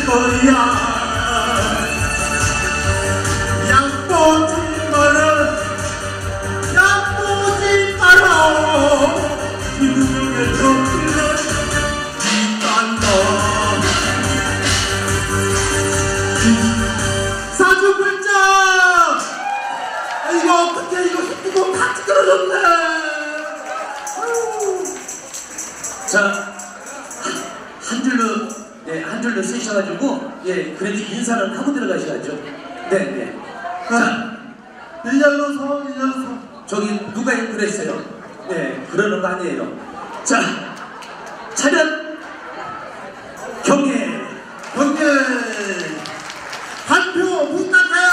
거야. 약보지 마라, 약보지 마라. 이놈의 덕분에 이딴다. 사주불자. 이거 어떡해, 이거 이거 다 찌그러졌네. 자, 한 줄로, 네, 한 줄로 쓰셔가지고, 예, 그래도 인사는 하고 들어가셔야죠. 네, 네. 자, 일렬로 서, 일렬로 서. 저기 누가 그랬어요? 네, 그러는 거 아니에요. 자, 차렷, 경례, 경례. 발표 부탁해요.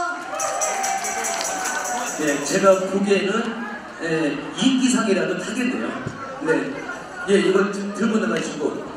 네, 제가 보기에는 인기상이라도 타겠네요. 네, 예, 이거 들고 나가시고.